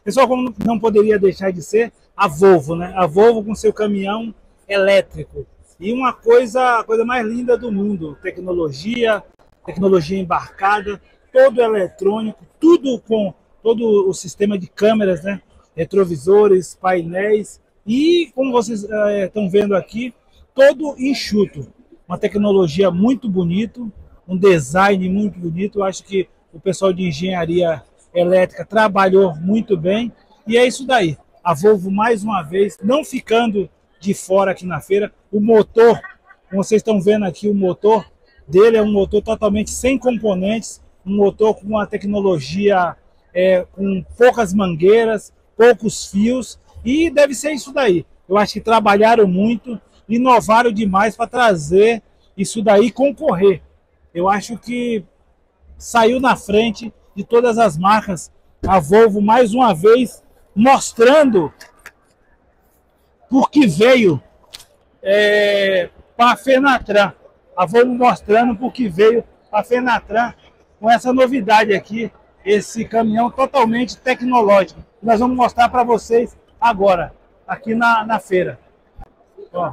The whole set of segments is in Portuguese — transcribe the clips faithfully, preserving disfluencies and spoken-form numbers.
Pessoal, como não poderia deixar de ser, a Volvo, né? A Volvo com seu caminhão elétrico. E uma coisa, a coisa mais linda do mundo, tecnologia, tecnologia embarcada, todo eletrônico, tudo com todo o sistema de câmeras, né? Retrovisores, painéis e, como vocês é, estão vendo aqui, todo enxuto. Uma tecnologia muito bonita, um design muito bonito. Eu acho que o pessoal de engenharia elétrica trabalhou muito bem e é isso daí. A Volvo mais uma vez não ficando de fora aqui na feira. O motor, como vocês estão vendo aqui, o motor dele é um motor totalmente sem componentes, um motor com uma tecnologia é, com poucas mangueiras, poucos fios e deve ser isso daí. Eu acho que trabalharam muito, inovaram demais para trazer isso daí e concorrer. Eu acho que saiu na frente de todas as marcas. A Volvo mais uma vez mostrando por que veio é, para a Fenatran. A Volvo mostrando por que veio para a Fenatran com essa novidade aqui, esse caminhão totalmente tecnológico. Nós vamos mostrar para vocês agora, aqui na, na feira. Ó,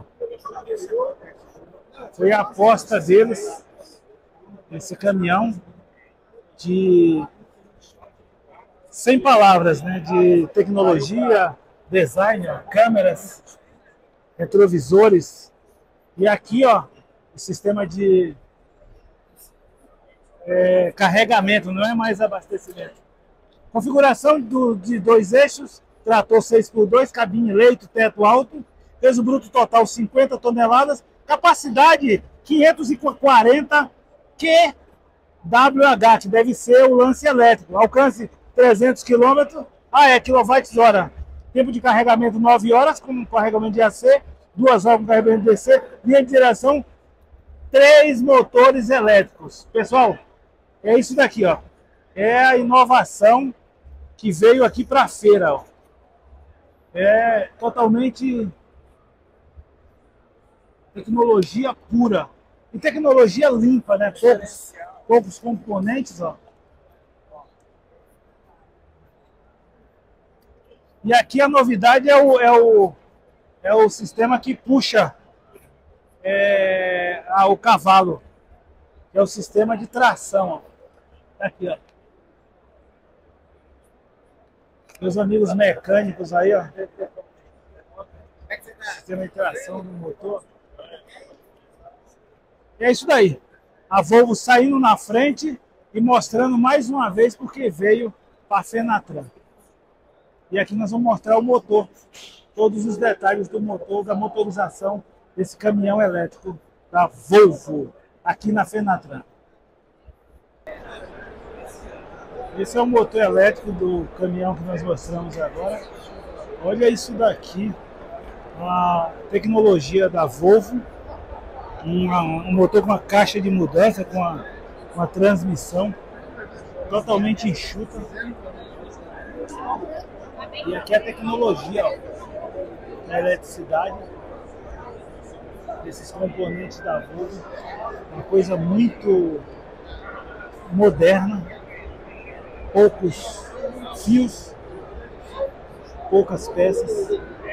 foi a aposta deles, esse caminhão de sem palavras, né? De tecnologia, design, ó, câmeras, retrovisores e aqui, ó, o sistema de é, carregamento, não é mais abastecimento. Configuração do, de dois eixos, trator seis por dois, cabine leito, teto alto, peso bruto total cinquenta toneladas, capacidade quinhentos e quarenta quilowatt, que deve ser o lance elétrico, alcance trezentos quilômetros, ah é, quilowatts-hora, tempo de carregamento nove horas, com carregamento de A C, duas horas com carregamento de D C, linha de direção, três motores elétricos. Pessoal, é isso daqui, ó, é a inovação que veio aqui para a feira, ó. É totalmente tecnologia pura e tecnologia limpa, né? Poucos, poucos componentes, ó. E aqui a novidade é o, é o, é o sistema que puxa é, a, o cavalo, que é o sistema de tração, ó. Aqui, ó. Meus amigos mecânicos aí, ó. Sistema de tração do motor. E é isso daí. A Volvo saindo na frente e mostrando mais uma vez porque veio para a Fenatran. E aqui nós vamos mostrar o motor. Todos os detalhes do motor, da motorização desse caminhão elétrico da Volvo, aqui na Fenatran. Esse é o motor elétrico do caminhão que nós mostramos agora. Olha isso daqui. A tecnologia da Volvo. Uma, um motor com uma caixa de mudança, com a, com a transmissão totalmente enxuta. E aqui a tecnologia, ó, da eletricidade, esses componentes da Volvo, uma coisa muito moderna, poucos fios, poucas peças.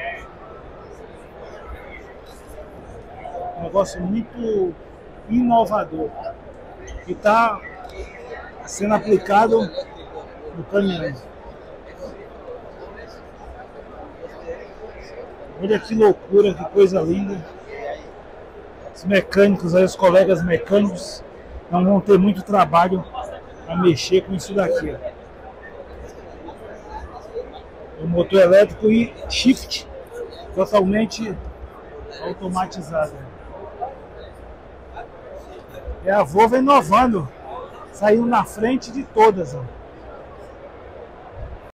Um negócio muito inovador que está sendo aplicado no caminhão. Olha que loucura, que coisa linda. Os mecânicos aí, os colegas mecânicos, não vão ter muito trabalho a mexer com isso daqui. O motor elétrico e shift totalmente automatizado. É a Volvo inovando, saindo na frente de todas, ó.